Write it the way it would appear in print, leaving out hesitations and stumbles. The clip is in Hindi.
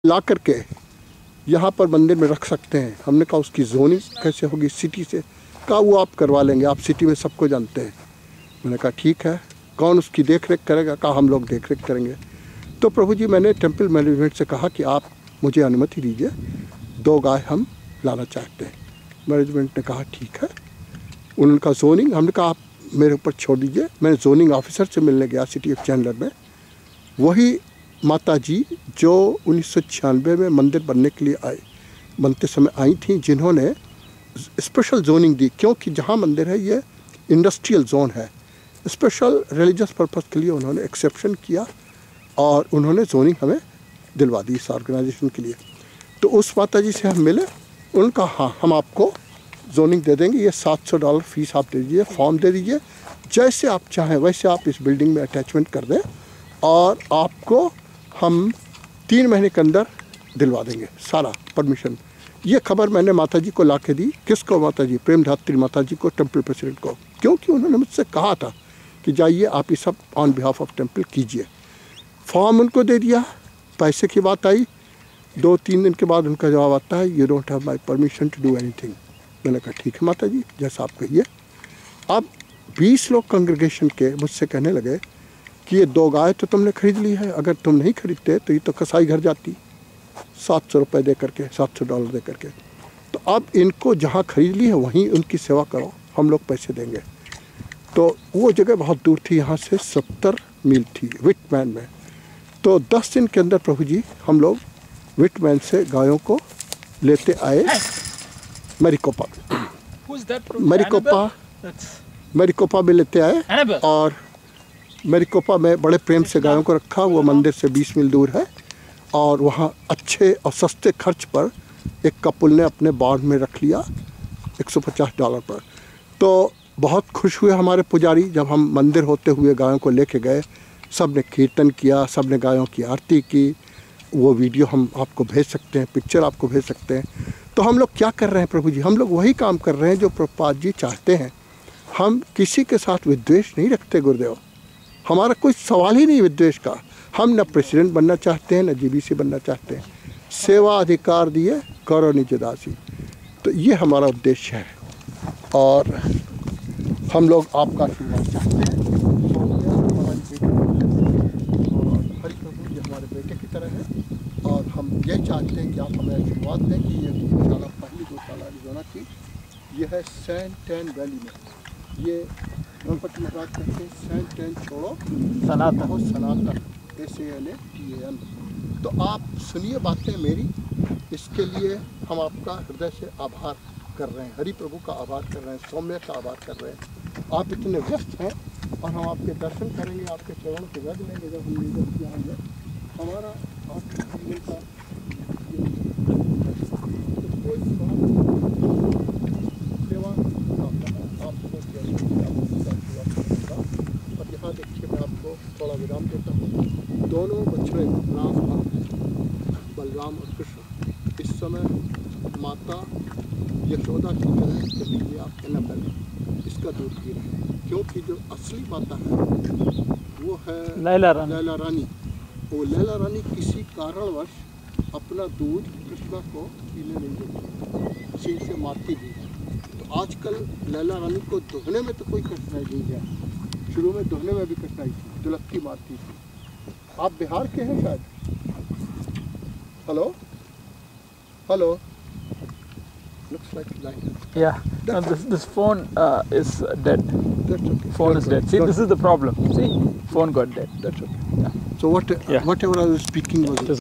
ला करके यहाँ पर मंदिर में रख सकते हैं। हमने कहा उसकी जोनिंग कैसे होगी सिटी से, कहा वो आप करवा लेंगे, आप सिटी में सबको जानते हैं। मैंने कहा ठीक है, कौन उसकी देख रेख करेगा, कहा हम लोग देख रेख करेंगे। तो प्रभु जी मैंने टेम्पल मैनेजमेंट से कहा कि आप मुझे अनुमति दीजिए, 2 गाय हम लाना चाहते हैं। मैनेजमेंट ने कहा ठीक है। उनका जोनिंग, हमने कहा आप मेरे ऊपर छोड़ दीजिए। मैंने जोनिंग ऑफिसर से मिलने गया सिटी ऑफ चैंडलर में। वही माता जी जो 1996 में मंदिर बनने के लिए बनते समय आई थी, जिन्होंने स्पेशल जोनिंग दी, क्योंकि जहाँ मंदिर है ये इंडस्ट्रियल जोन है। स्पेशल रिलीजियस पर्पस के लिए उन्होंने एक्सेप्शन किया और उन्होंने जोनिंग हमें दिलवा दी इस ऑर्गेनाइजेशन के लिए। तो उस माता जी से हम मिले, उनका हाँ हम आपको जोनिंग दे देंगे, ये $700 फीस आप दे दीजिए, फॉर्म दे दीजिए, जैसे आप चाहें वैसे आप इस बिल्डिंग में अटैचमेंट कर दें और आपको हम 3 महीने के अंदर दिलवा देंगे सारा परमिशन। ये खबर मैंने माता जी को ला के दी। किसको? माता जी, प्रेम धात्री माता जी को, टेम्पल प्रेसिडेंट को, क्योंकि उन्होंने मुझसे कहा था कि जाइए आप ये सब ऑन बिहाफ ऑफ टेम्पल कीजिए। फॉर्म उनको दे दिया, पैसे की बात आई, 2-3 दिन के बाद उनका जवाब आता है, you don't have my permission to do anything. मैंने कहा ठीक है माता जी, जैसा आप कहिए। अब 20 लोग कांग्रेगेशन के मुझसे कहने लगे कि ये 2 गाय तो तुमने खरीद ली है, अगर तुम नहीं खरीदते तो ये तो कसाई घर जाती $700 दे करके, $700 दे करके। तो अब इनको जहाँ खरीद ली है वहीं उनकी सेवा करो, हम लोग पैसे देंगे। तो वो जगह बहुत दूर थी, यहाँ से 70 मील थी, विटमैन में। तो 10 दिन के अंदर प्रभु जी हम लोग विटमैन से गायों को लेते आए मैरिकोपा में लेते आए और मैरिकोपा में बड़े प्रेम से गायों को रखा। वो मंदिर से 20 मील दूर है और वहाँ अच्छे और सस्ते खर्च पर एक कपल ने अपने बाड़ में रख लिया $150 पर। तो बहुत खुश हुए हमारे पुजारी जब हम मंदिर होते हुए गायों को लेके गए। सब ने कीर्तन किया, सब ने गायों की आरती की। वो वीडियो हम आपको भेज सकते हैं, पिक्चर आपको भेज सकते हैं। तो हम लोग क्या कर रहे हैं प्रभु जी? हम लोग वही काम कर रहे हैं जो प्रभुपाद जी चाहते हैं। हम किसी के साथ विद्वेष नहीं रखते गुरुदेव, हमारा कोई सवाल ही नहीं विद्वेष का। हम न प्रेसिडेंट बनना चाहते हैं, न जीबीसी बनना चाहते हैं। सेवा अधिकार दिए करो निज दासी, तो ये हमारा उद्देश्य है और हम लोग आपका आशीर्वाद चाहते हैं। हरि प्रभु जी हमारे बेटे की तरह है और हम ये चाहते हैं कि आप हमें आशीर्वाद दें कि ये गौशाला पहली गौशाला अरिज़ोना की, ये है सैंट एन वैली में। ये गणपति महाराज कहते हैं सैंट एन छोड़ो सनातन, सनातन SANATAN। तो आप सुनिए बातें मेरी, इसके लिए हम आपका हृदय से आभार कर रहे हैं, हरि प्रभु का आभार कर रहे हैं, सौम्य का आभार कर रहे हैं। आप इतने व्यस्त हैं और हम आपके दर्शन करेंगे, आपके चरणों के रज लेंगे जब हम निकल के आएंगे। हमारा आपके जीवन का कोई सेवा आपको और यहाँ देखिए मैं आपको थोड़ा विराम देता हूँ। दोनों बछड़े राम और बलराम और कृष्ण इस समय माता यशोदा की तरह चली गई आप एनाबेल, इसका दूध पी रहे हैं, क्योंकि जो असली माता है वो है लैला रानी। वो लैला रानी किसी कारणवश अपना दूध कृष्णा को पीने नहीं देती, सिंह से मारती भी है। तो आजकल लैला रानी को दुहने में तो कोई कठिनाई नहीं है, शुरू में दुहने में भी कठिनाई थी, दुलक्की मारती थी। आप बिहार के हैं शायद? Hello hello, looks like line. Yeah, no, this phone is dead. That's okay. Phone is dead. See, this is the problem. See, phone got dead. That's okay. Yeah. So whatever I was speaking was